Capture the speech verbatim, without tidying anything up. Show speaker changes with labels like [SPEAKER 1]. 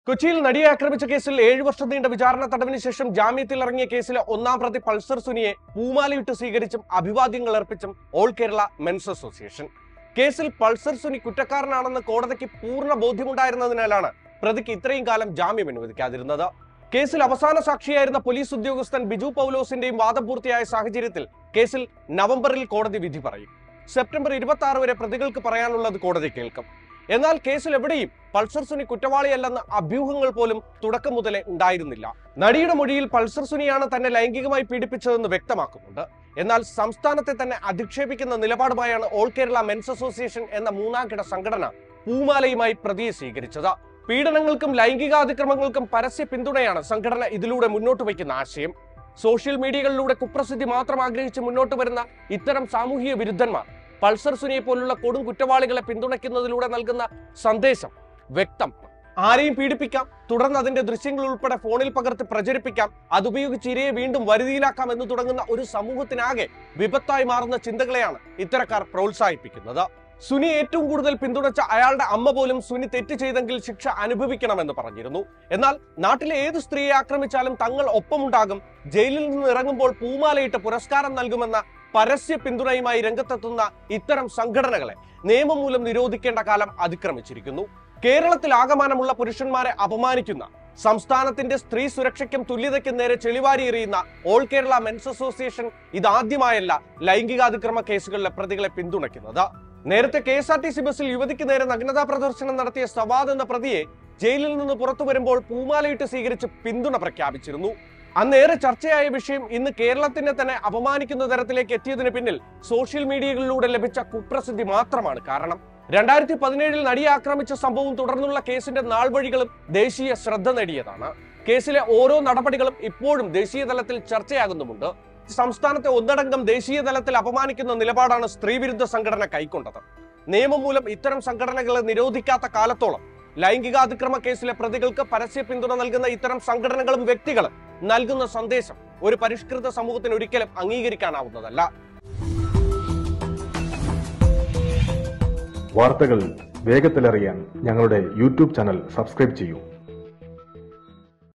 [SPEAKER 1] കൊച്ചിയിൽ നടിയെ ആക്രമിച്ച കേസിൽ ഏഴു വർഷം നീണ്ട വിചാരണ തടവിന് ശേഷം ജാമ്യത്തിൽ ഇറങ്ങിയ കേസിലെ ഒന്നാം പ്രതി പൾസർ സുനിയെ പൂമാലയിട്ട് സ്വീകരിച്ചും അഭിവാദ്യങ്ങൾ അർപ്പിച്ചും ഓൾ കേരള മെൻസ് അസോസിയേഷൻ. കേസിൽ പൾസർ സുനി കുറ്റക്കാരനാണെന്ന് കോടതിക്ക് പൂർണ്ണ ബോധ്യമുണ്ടായിരുന്നതിനാലാണ് പ്രതിക്ക് ഇത്രയും കാലം ജാമ്യം അനുവദിക്കാതിരുന്നത്. കേസിൽ അവസാന സാക്ഷിയായിരുന്ന പോലീസ് ഉദ്യോഗസ്ഥൻ ബിജു പൗലോസിന്റെയും വാദം പൂർത്തിയായ സാഹചര്യത്തിൽ കേസിൽ നവംബറിൽ കോടതി വിധി പറയും. സെപ്റ്റംബർ ഇരുപത്തി ആറ് വരെ പ്രതികൾക്ക് പറയാനുള്ളത് കോടതി കേൾക്കും. എന്നാൽ കേസിൽ എവിടെയും പൾസർ സുനി കുറ്റവാളിയല്ലെന്ന അഭ്യൂഹങ്ങൾ പോലും തുടക്കം മുതലേ ഉണ്ടായിരുന്നില്ല. നടിയുടെ മൊഴിയിൽ പൾസർ സുനിയാണ് തന്നെ ലൈംഗികമായി പീഡിപ്പിച്ചതെന്ന് വ്യക്തമാക്കുന്നുണ്ട്. എന്നാൽ സംസ്ഥാനത്തെ തന്നെ അധിക്ഷേപിക്കുന്ന നിലപാടുമായാണ് ഓൾ കേരള മെൻസ് അസോസിയേഷൻ എന്ന മൂന്നാംകിട സംഘടന പൂമാലയുമായി പ്രതിയെ സ്വീകരിച്ചത്. പീഡനങ്ങൾക്കും ലൈംഗികാതിക്രമങ്ങൾക്കും പരസ്യ പിന്തുണയാണ് സംഘടന ഇതിലൂടെ മുന്നോട്ട് വയ്ക്കുന്ന ആശയം. സോഷ്യൽ മീഡിയകളിലൂടെ കുപ്രസിദ്ധി മാത്രം ആഗ്രഹിച്ച് മുന്നോട്ട് വരുന്ന ഇത്തരം സാമൂഹിക വിരുദ്ധന്മാർ പൾസർ സുനിയെ പോലുള്ള കൊടും കുറ്റവാളികളെ പിന്തുണയ്ക്കുന്നതിലൂടെ നൽകുന്ന സന്ദേശം വ്യക്തം. ആരെയും പീഡിപ്പിക്കാം, തുടർന്ന് അതിന്റെ ദൃശ്യങ്ങൾ ഉൾപ്പെടെ ഫോണിൽ പകർത്തി പ്രചരിപ്പിക്കാം, അതുപയോഗിച്ച് ഇരയെ വീണ്ടും വരുതിയിലാക്കാം എന്ന് തുടങ്ങുന്ന ഒരു സമൂഹത്തിനാകെ വിപത്തായി മാറുന്ന ചിന്തകളെയാണ് ഇത്തരക്കാർ പ്രോത്സാഹിപ്പിക്കുന്നത്. സുനി ഏറ്റവും കൂടുതൽ പിന്തുണച്ച അയാളുടെ അമ്മ പോലും സുനി തെറ്റ് ചെയ്തെങ്കിൽ ശിക്ഷ അനുഭവിക്കണമെന്ന് പറഞ്ഞിരുന്നു. എന്നാൽ നാട്ടിലെ ഏത് സ്ത്രീയെ ആക്രമിച്ചാലും തങ്ങൾ ഒപ്പമുണ്ടാകും, ജയിലിൽ നിന്ന് ഇറങ്ങുമ്പോൾ പൂമാലയിട്ട് പുരസ്കാരം നൽകുമെന്ന പരസ്യ പിന്തുണയുമായി രംഗത്തെത്തുന്ന ഇത്തരം സംഘടനകളെ നിയമം മൂലം നിരോധിക്കേണ്ട കാലം അതിക്രമിച്ചിരിക്കുന്നു. കേരളത്തിൽ ആകമാനമുള്ള പുരുഷന്മാരെ അപമാനിക്കുന്ന, സംസ്ഥാനത്തിന്റെ സ്ത്രീ സുരക്ഷയ്ക്കും തുല്യതയ്ക്കും നേരെ ചെളിവാരി എറിയുന്ന ഓൾ കേരള മെൻസ് അസോസിയേഷൻ ഇതാദ്യമായല്ല ലൈംഗികാതിക്രമ കേസുകളിലെ പ്രതികളെ പിന്തുണയ്ക്കുന്നത്. നേരത്തെ K S R T C ബസ്സിൽ യുവതിക്ക് നേരെ നഗ്നതാ പ്രദർശനം നടത്തിയ സവാദ് എന്ന പ്രതിയെ ജയിലിൽ നിന്ന് പുറത്തു വരുമ്പോൾ പൂമാലയിട്ട് സ്വീകരിച്ച് പിന്തുണ പ്രഖ്യാപിച്ചിരുന്നു. അന്നേറെ ചർച്ചയായ വിഷയം ഇന്ന് കേരളത്തിനെ തന്നെ അപമാനിക്കുന്ന തരത്തിലേക്ക് എത്തിയതിന് പിന്നിൽ സോഷ്യൽ മീഡിയകളിലൂടെ ലഭിച്ച കുപ്രസിദ്ധി മാത്രമാണ് കാരണം. രണ്ടായിരത്തി പതിനേഴിൽ നടിയെ ആക്രമിച്ച സംഭവവും തുടർന്നുള്ള കേസിന്റെ നാൾവഴികളും ദേശീയ ശ്രദ്ധ നേടിയതാണ്. കേസിലെ ഓരോ നടപടികളും ഇപ്പോഴും ദേശീയ തലത്തിൽ ചർച്ചയാകുന്നുമുണ്ട്. സംസ്ഥാനത്തെ ഒന്നടങ്കം ദേശീയ തലത്തിൽ അപമാനിക്കുന്ന നിലപാടാണ് സ്ത്രീവിരുദ്ധ സംഘടന കൈക്കൊണ്ടത്. നിയമം മൂലം ഇത്തരം സംഘടനകളെ നിരോധിക്കാത്ത കാലത്തോളം ലൈംഗികാതിക്രമ കേസിലെ പ്രതികൾക്ക് പരസ്യ പിന്തുണ നൽകുന്ന ഇത്തരം സംഘടനകളും വ്യക്തികളും നൽകുന്ന സന്ദേശം ഒരു പരിഷ്കൃത സമൂഹത്തിന് ഒരിക്കലും അംഗീകരിക്കാനാവുന്നതല്ല.
[SPEAKER 2] വാർത്തകൾ വേഗത്തിലറിയാൻ ഞങ്ങളുടെ യൂട്യൂബ് ചാനൽ സബ്സ്ക്രൈബ് ചെയ്യൂ.